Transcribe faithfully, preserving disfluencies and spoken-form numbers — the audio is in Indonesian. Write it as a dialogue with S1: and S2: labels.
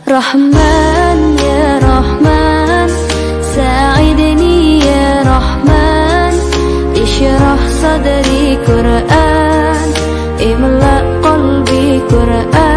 S1: رحمن يا رحمن ساعدني يا رحمن اشرح صدري قرآن املأ قلبي قرآن